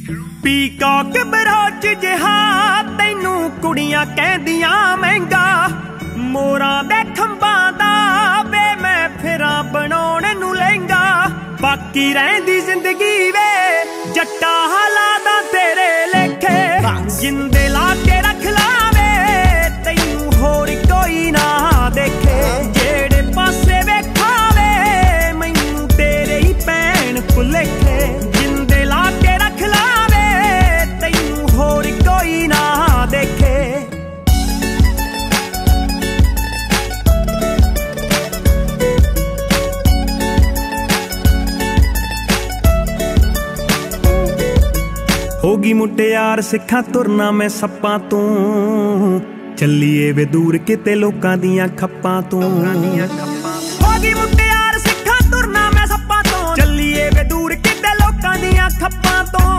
Peacock बरोच जिहा तैनू कुड़ियां कहदियां महंगा, मोरां दे खंबां दा वे मैं फिरां बनाउण नूं लहंगा। बाकी रहिंदी जिंदगी वे जट्टा हालादा तेरे लेखे, जिंदे ला के रख लावे तैनू होर कोई ना देखे। जेड़े पासे वेखावे मैनू तेरे ही भैन भुलेखे, जिंदे ला के रख लावे तैनू होर कोई ना देखे। होगी मुटियार सिखा तुरना मैं सप्पां तों, चलिए वे दूर किते लोकां दियां खप्पां तों। होगी मुटियार सिखा तुरना मैं सप्पां तों, चलिए वे दूर किते लोकां दियां खप्पां तों।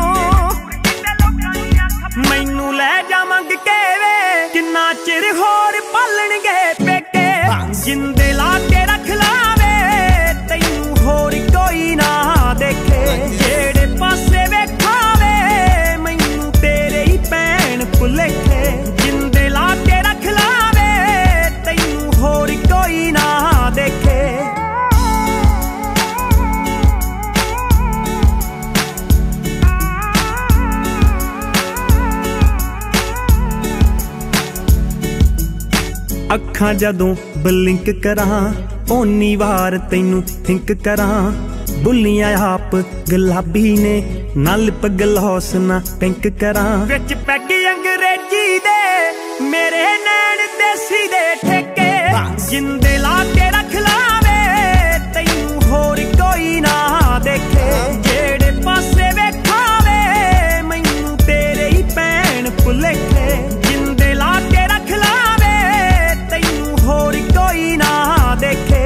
मैनू लै जा मंग के वे किन्ना चिर होर पालणगे पेके, जिंदे ला के रख लावे तैनू होर कोई ना देखे। जेड़े पासे वेखावे मैनू तेरे ही भैन भुलेखे, जिंदे ला के रख लावे तैनू होर कोई ना देखे। अखां जदों बलिंक करां ओनी वार तैनू थिंक करां। बुलियां आप गुलाबी ने ना लिप गलौस ना पिंक करां। विच पैगी अंग्रेजी दे मेरे नैन देसी दे ठेके, जिंदे ला के रख लावे तैनू होर कोई ना देखे। जेड़े पासे वेखावे मैनू तेरे ही भैन भुलेखे, जिंदे ला के रख लावे तैनू होर कोई ना देखे।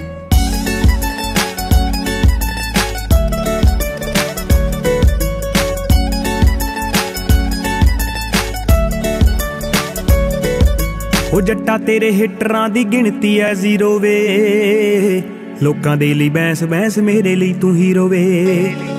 ओ जट्टा तेरे हिटरां दी गिणती है जीरो वे, लोकां दे लई बैंस बैंस मेरे लिए तू हीरो वे।